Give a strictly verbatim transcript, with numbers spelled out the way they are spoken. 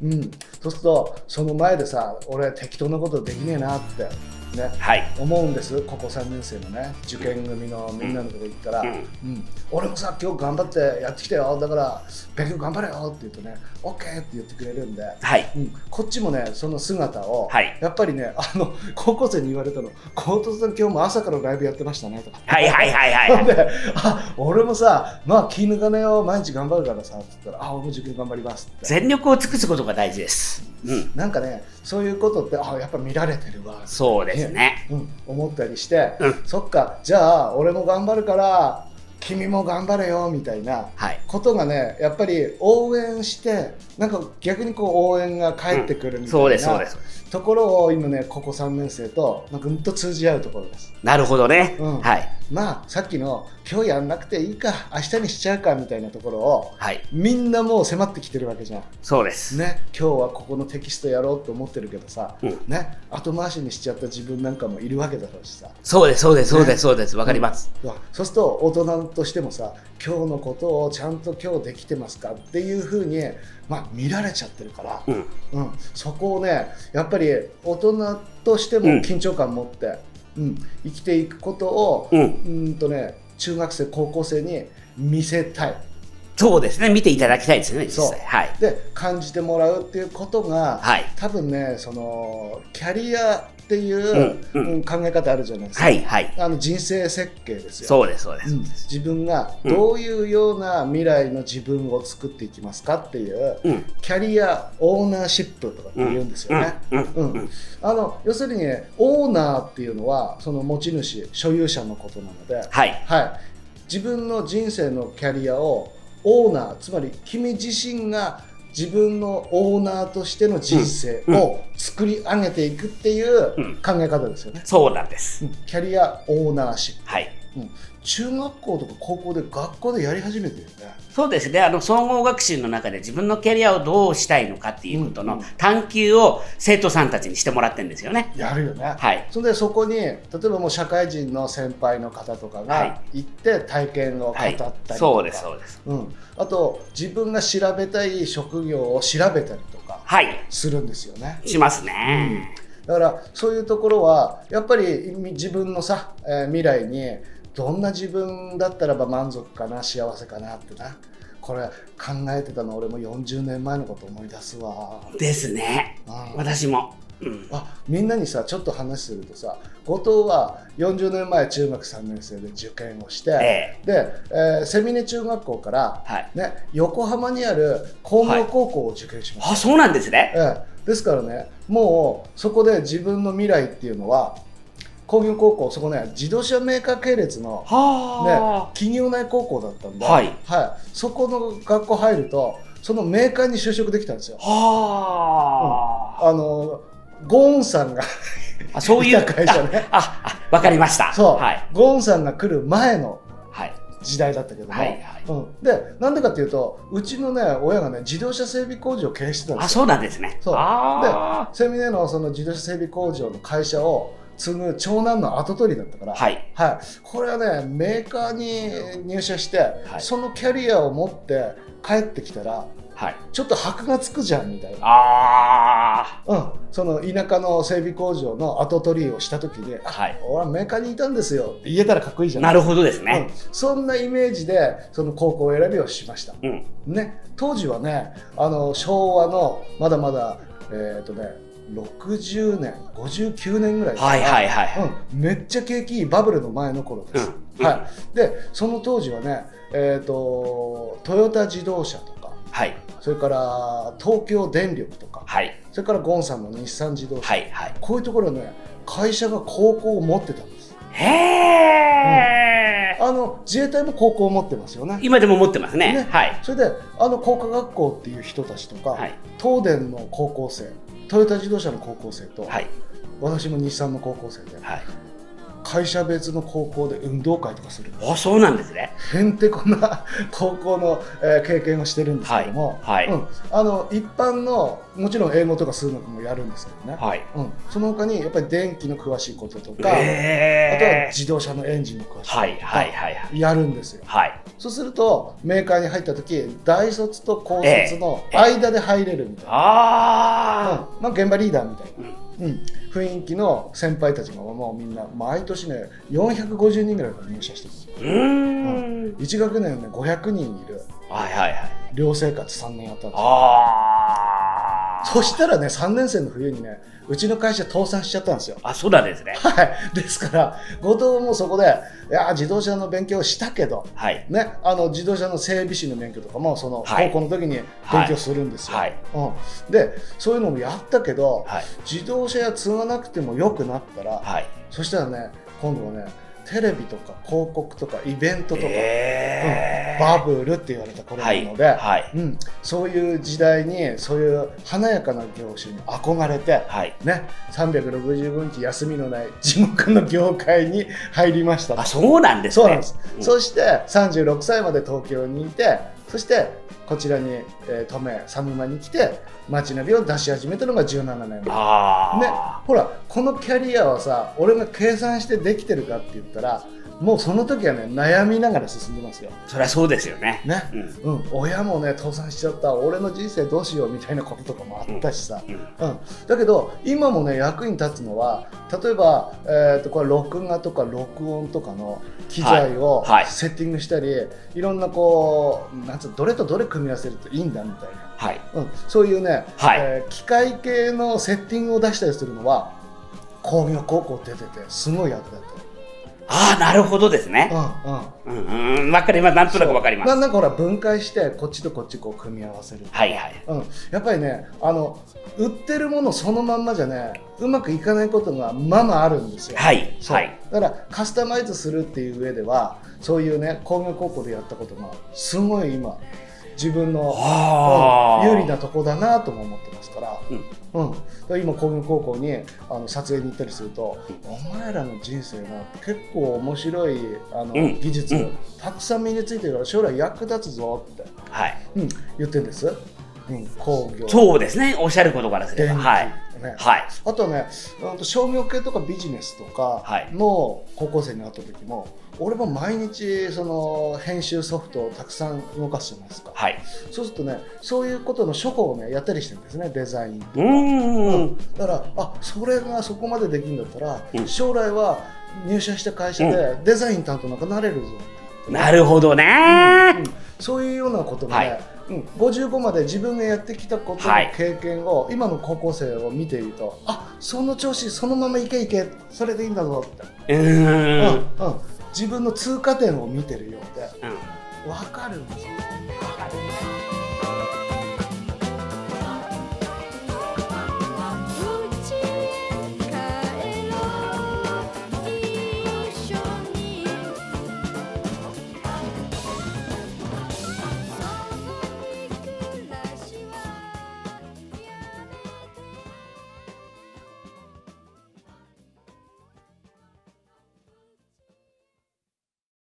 うん、そうするとその前でさ、俺適当なことできねえなってね、 はい、 思うんです。高校さんねん生のね受験組のみんなのとこ行ったら、うんうん、俺もさ今日頑張ってやってきたよ、だから勉強頑張れよって言うとね オーケー って言ってくれるんで、 はいうん、こっちもねその姿を、 はい、 やっぱりねあの高校生に言われたの、高突さん今日も朝からライブやってましたねとか、 はいはいはいはいはいで、あ、俺もさまあ気抜かねえよ毎日頑張るからさって言ったら、あ、俺も受験頑張りますって、 全力を尽くすことが大事です。うん、 なんかねそういうことって、あ、やっぱ見られてるわ、 そうですね、 うん、思ったりして、 うん、 そっか、じゃあ俺も頑張るから君も頑張れよみたいなことがね、やっぱり応援してなんか逆にこう応援が返ってくるみたいなところを今ね高校さんねん生となんかうんと通じ合うところです。 なるほどね、うん、はい。 まあさっきの今日やんなくていいか明日にしちゃうかみたいなところを、はい、みんなもう迫ってきてるわけじゃん。 そうですね、今日はここのテキストやろうと思ってるけどさ、うん、ね、後回しにしちゃった自分なんかもいるわけだろうしさ。 そうですそうですそうですそうです、わかります、 うん、そうすると大人としてもさ、今日のことをちゃんと今日できてますかっていうふうに、まあ、見られちゃってるから、うんうん、そこをねやっぱり大人としても緊張感持って、うんうん、生きていくことを、うん、うんとね中学生高校生に見せたい。 そうですね、見ていただきたいですね、実際。 はい、で感じてもらうっていうことが、はい、多分ねそのキャリアっていう、うんうん、考え方あるじゃないですか。はいはい、あの人生設計ですよ。 そうですそうです、うん、 自分がどういうような未来の自分を作っていきますかっていう、うん、キャリアオーナーシップとかって言うんですよね。あの要するに、ね、オーナーっていうのはその持ち主所有者のことなので、はいはい、自分の人生のキャリアをオーナー、つまり君自身が自分のオーナーとしての人生を作り上げていくっていう考え方ですよね。 うん、そうなんです。 キャリアオーナーシップ。 はい。 うん、中学校とか高校で学校でやり始めてるよね。 そうですね。あの総合学習の中で自分のキャリアをどうしたいのかっていうことの探求を生徒さんたちにしてもらってるんですよね。 やるよね。 はい。 それでそこに例えばもう社会人の先輩の方とかが行って体験を語ったりとか、はい、 そうですそうです。 うん。あと自分が調べたい職業を調べたりとかするんですよね。 はい、しますね。 うん、だからそういうところはやっぱり自分のさ、えー、未来にどんな自分だったらば満足かな、幸せかなってな、これ考えてたの俺もよんじゅうねんまえのこと思い出すわ。ですね、うん、私も、うん、あ、みんなにさちょっと話するとさ、後藤はよんじゅうねんまえ中学さんねん生で受験をして、ええ、で、えー、瀬峰中学校から、はいね、横浜にある工業高校を受験しました。はい、 あ、そうなんですね。 ええ、ですからね、もうそこで自分の未来っていうのは工業高校、そこね自動車メーカー系列の、ね、企業内高校だったんで、はいはい、そこの学校入るとそのメーカーに就職できたんですよ。は、うん、あのゴーンさんがあ、そういう会社ね。ああ、わかりました。 そう、はい、ゴーンさんが来る前の時代だったけども、はいはい、うん、でなんでかっていうと、うちのね親がね自動車整備工場を経営してたんですよ。 あ、そうなんですね。 そうで瀬峰のその自動車整備工場の会社を継ぐ長男の跡取りだったから、はいはい、これはねメーカーに入社して、はい、そのキャリアを持って帰ってきたら、はい、ちょっと箔がつくじゃんみたいな。あ、うん、その田舎の整備工場の跡取りをした時に、はい、俺はメーカーにいたんですよって言えたらかっこいいじゃん。なるほどですね、うん、そんなイメージでその高校選びをしました、うんね、当時はねあの昭和のまだまだえっとねろくじゅうねんごじゅうきゅうねんぐらいですから、はいはいはい、うん、めっちゃ景気いいバブルの前の頃です、うんはい、でその当時はね、えーと、トヨタ自動車とか、はい、それから東京電力とか、はい、それからゴンさんの日産自動車、はいはい、こういうところね会社が高校を持ってたんです。へー、うん、あの自衛隊も高校を持ってますよね。今でも持ってます ね, ね、はい、それであの工科学校っていう人たちとか、はい、東電の高校生、トヨタ自動車の高校生と、はい、私も日産の高校生で、はい、 会社別の高校で運動会とかするんです。 あ、そうなんですね。 へんてこな高校の、えー、経験をしてるんですけども、はいはい、うん、あの一般のもちろん英語とか数学もやるんですけどね、はい、うん、その他にやっぱり電気の詳しいこととか、えー、あとは自動車のエンジンの詳しいこととかやるんですよ。はい、そうするとメーカーに入った時大卒と高卒の間で入れるみたいな、えーえー、あ、うん、まあ、現場リーダーみたいな、うん、雰囲気の先輩たちがもうみんな毎年ねよんひゃくごじゅうにんぐらいが入社してる。うーん、うん、いち学年ねごひゃくにんいる。はいはいはい。寮生活さんねんやったんですよ。あ、そしたらねさんねん生の冬にねうちの会社倒産しちゃったんですよ。あ、そうなんですね。はい。ですから後藤もそこでいや自動車の勉強をしたけど、はい、ね、あの自動車の整備士の免許とかもその高校の時に勉強するんですよ。はい、うん、でそういうのもやったけど、はい、自動車や継がなくてもよくなったら、はい、そしたらね今度はねテレビとか広告とかイベントとか、えーうん、バブルって言われた頃なので、はいはい、うん、そういう時代にそういう華やかな業種に憧れて、はい、ね、さんびゃくろくじゅうごにち休みのない地獄の業界に入りました。あ、そうなんですね。そうなんです、うん、そしてさんじゅうろくさいまで東京にいて、そしてこちらに、えー、登米佐沼に来て街ナビを出し始めたのがじゅうななねんまえ。あ、ね、ほらこのキャリアはさ俺が計算してできてるかって言ったらもうその時はね悩みながら進んでますよ。そりゃそうですよね。ね、うん、うん、親もね倒産しちゃった、俺の人生どうしようみたいなこととかもあったしさ、うんうんうん、だけど今もね役に立つのは例えば、えー、とこれ録画とか録音とかの機材をセッティングしたり、はいはい、いろんなこうなんつうどれとどれ組み合わせるといいんだみたいな、はい、うん、そういうね、はい、えー、機械系のセッティングを出したりするのは工業高校出ててすごい役立ってる。ああ、なるほどですね。うんうん、うん、分かります。なんとなく分かります。なんかほら分解してこっちとこっちこう組み合わせる。はいはい。うん、やっぱりねあの売ってるものそのまんまじゃねうまくいかないことがまあまああるんですよ。はいはい。だからカスタマイズするっていう上ではそういうね工業高校でやったことがすごい今自分の、うん、有利なとこだなとも思ってますから。うんうん、今工業高校にあの撮影に行ったりすると、うん、お前らの人生が結構面白いあの、うん、技術、うん、たくさん身についてるから将来役立つぞって、はい、うん、言ってるんです、うん、工業。そうですね、おっしゃることからすれば、はいね、はい、あとね商業系とかビジネスとかの高校生に会った時も、俺も毎日その編集ソフトをたくさん動かしてますから、はい、そうするとねそういうことの処方をねやったりしてるんですね、デザインとか。うん、うん、だからあそれがそこまでできるんだったら、うん、将来は入社した会社でデザイン担当なんかなれるぞって、ね、なるほどね、うんうん、そういうようなことがね、はい、うん、ごじゅうごまで自分がやってきたことの経験を、はい、今の高校生を見ていると、あその調子そのままいけいけそれでいいんだぞって、うん、うん、自分の通過点を見てるようで、うん、分かるんですよ。